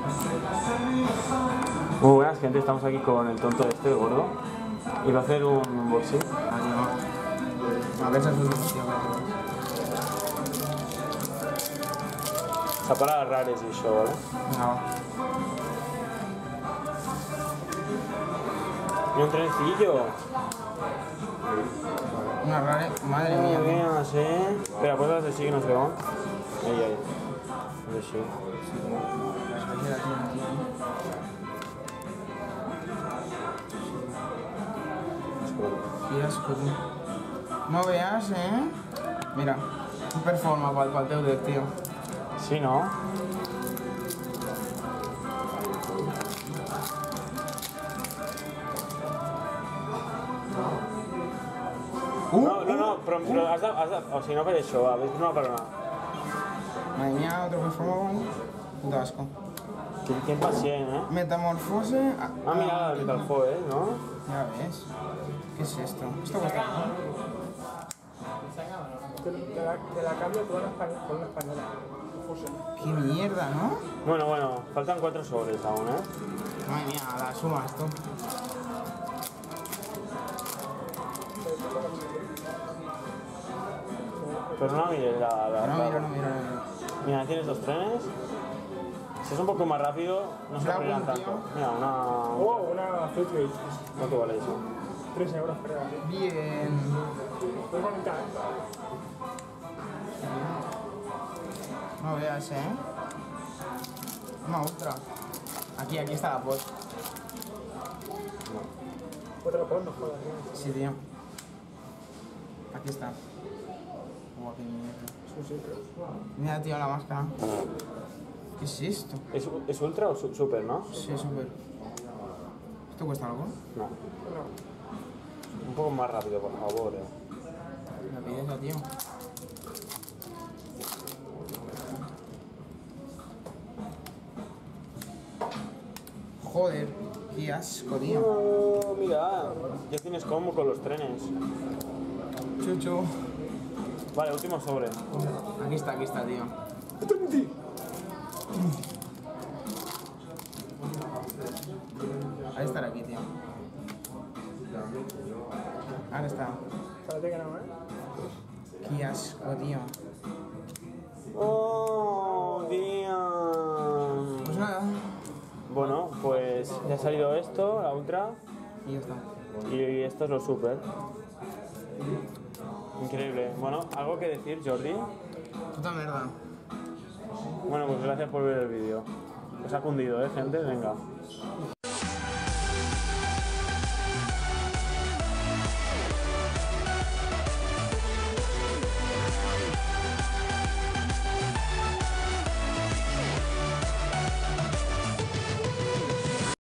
Muy buenas, gente, estamos aquí con el tonto este, el gordo. Y va a hacer un unboxing. A ver, se tío. Para rares y això, ¿vale? No. Y un trencillo. Una rara, madre mía. Mira, sí. Espera, pues así que no se va. Ahí, ahí. Sí. Qué asco, tío. No veas, Mira, un performa para el palteo del tío. Sí, ¿no? No, però has de... O sigui, no per això, va, ves una per una. Madre mía, otro performa, puto asco. Qué impacient, ¿eh? Metamorfose... Mira, el calfó, ¿no? Ya ves. ¿Qué es esto? Esto cuesta, Te la cambio con una española. Qué mierda, ¿no? Bueno, faltan 4 sobres aún, ¿eh? Madre mía, la suma esto. Pero no mires No miro. Mira, tienes 2 trenes. Si es un poco más rápido, no se abrirán tanto. Mira, Una Fitbit. ¿Cuánto vale eso? 3 euros, creo. Bien. Muy bonita, No veas, Una ultra. Aquí está la post. Otra por no jodas, Sí, tío. Aquí está. Oh, qué mierda. Mira, tío, la máscara. ¿Qué es esto? ¿Es ultra o super, no? Sí, súper. ¿Esto cuesta algo? No. Un poco más rápido, por favor, La pideza, tío. Joder, qué asco, tío. Oh, mira, ya tienes combo con los trenes. Chuchu. Vale, último sobre. Aquí está, tío. Ha de estar aquí, tío. Ahora está. Espérate que no, Qué asco, tío. Oh, tío. Pues nada. Bueno, pues ya ha salido esto, la ultra. Y ya está. Y esto es lo super. Increíble. Bueno, ¿algo que decir, Jordi? Puta mierda. Bueno, pues gracias por ver el vídeo. Os ha cundido, gente. Venga.